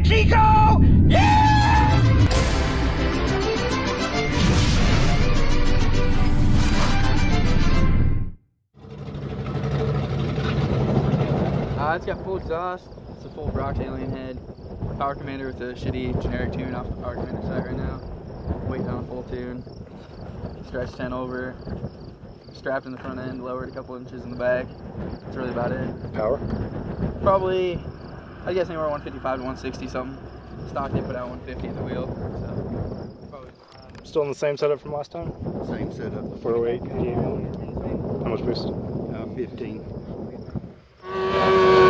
Mexico! Yeah! It's got full exhaust. It's a full Brock's alien head. Power commander with a shitty generic tune off the power commander side right now. Waiting on a full tune. Stretch 10 over. Strapped in the front end, lowered a couple inches in the back. That's really about it. Power? Probably, I guess anywhere 155 to 160 something. Stock they put out 150 at the wheel. So probably. Still in the same setup from last time? Same setup. 408 and how much boost? 15.